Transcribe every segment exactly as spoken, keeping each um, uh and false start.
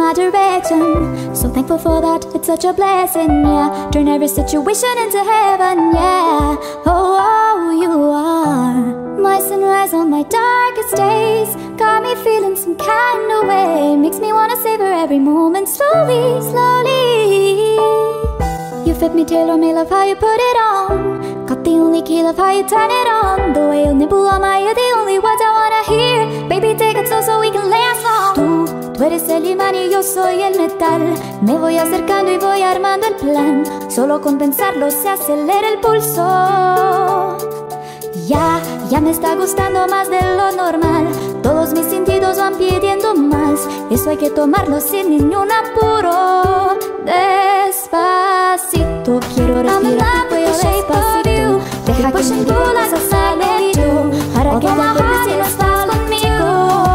my direction. So thankful for that, it's such a blessing, yeah. Turn every situation into heaven, yeah. Oh, oh, you are my sunrise on my darkest days. Got me feeling some kind of way. Makes me wanna savor every moment slowly, slowly. You fit me, tailor me, love how you put it on. Got the only key, love how you turn it on. The way you nibble on my ear, the only words I wanna hear. Baby, take it slow so we can last long. Tú, tú eres el imán y yo soy el metal. Me voy acercando y voy armando el plan. Solo con pensarlo se acelera el pulso. Ya, ya me está gustando más de lo normal. Todos mis sentidos van pidiendo más. Eso hay que tomarlo sin ningún apuro. Despacito, quiero respirar tu cuello despacito. Deja que me diga cosas al oído, para que te acuerdes si no estás conmigo.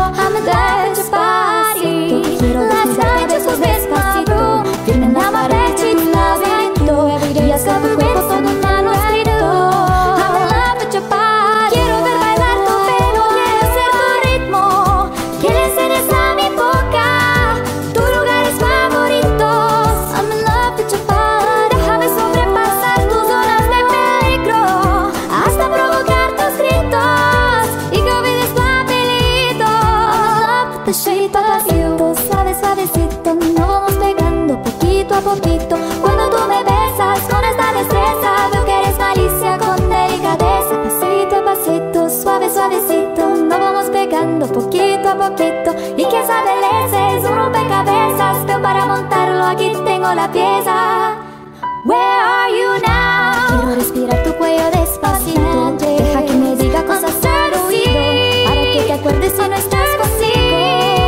Despacito, quiero desnudarte a besos despacito. Firme en la pared de tu laberinto, y hasta tu cuerpo todo un manuscrito. Quiero ver bailar tu pelo, quiero ser tu ritmo. Que le enseñes a mi boca tus lugares favoritos. I'm in love with your body. Déjame sobrepasar tus zonas de peligro, hasta provocar tus gritos y que olvides tu apellido. I'm in love with the shape of you. Suave, suavecito, nos vamos pegando poquito a poquito. Cuando tú me besas con esta destreza, veo que eres malicia con delicadeza. Pasito a pasito, suave, suavecito, nos vamos pegando poquito a poquito. Y que esa belleza es un rompecabezas, pero para montarlo aquí tengo la pieza. Where are you now? Quiero respirar tu cuello despacito. Deja que me diga cosas al oído, para que te acuerdes si no estás conmigo.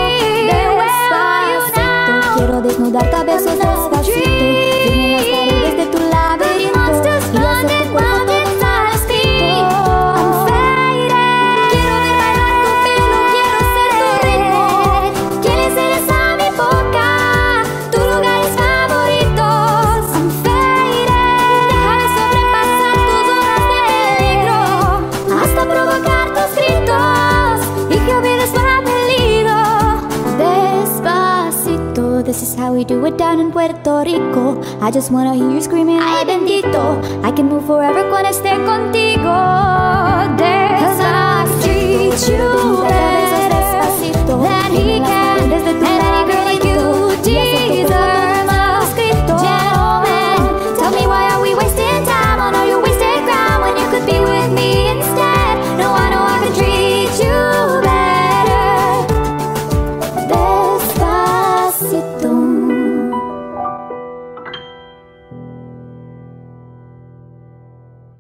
Despacito, quiero desnudarte a besos despacito. Firme en las paredes de tu laberinto, y hacer tu cuerpo todo un manuscrito. I'm faded. Quiero ver bailar tu pelo, quiero ser tu ritmo. Que le enseñes a mi boca tus lugares favoritos. I'm faded. Déjame sobrepasar tus zonas de peligro, hasta provocar tus gritos y que olvides tu apellido. Despacito, this is how we do it down in Puerto Rico. I just wanna hear you screaming, ay bendito. I can move forever cuando esté contigo. Cause I treat you